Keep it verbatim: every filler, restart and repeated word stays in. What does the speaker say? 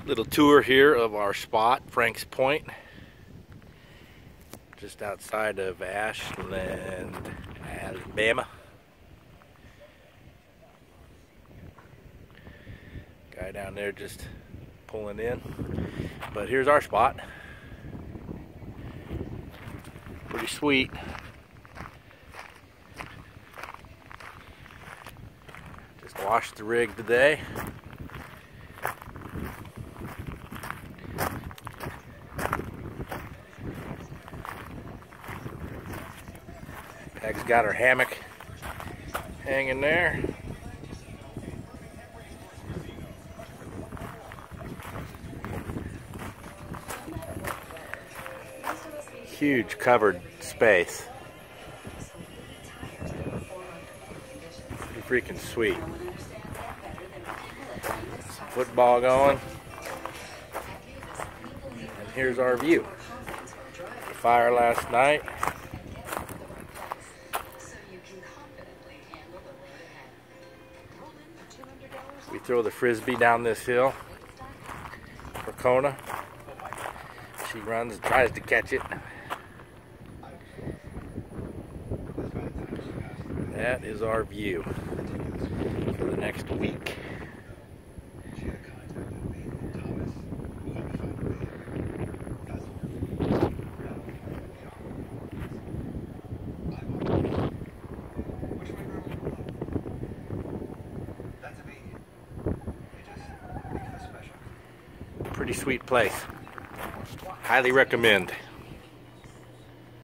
Little tour here of our spot, Franks Point, just outside of Ashland, Alabama. Guy down there just pulling in, but here's our spot. Pretty sweet. Just washed the rig today. Peg's got her hammock hanging there. Huge covered space. Pretty freaking sweet. Some football going. And here's our view. The fire last night. We throw the frisbee down this hill for Kona. She runs and tries to catch it. That is our view for the next week. Pretty sweet place. Highly recommend.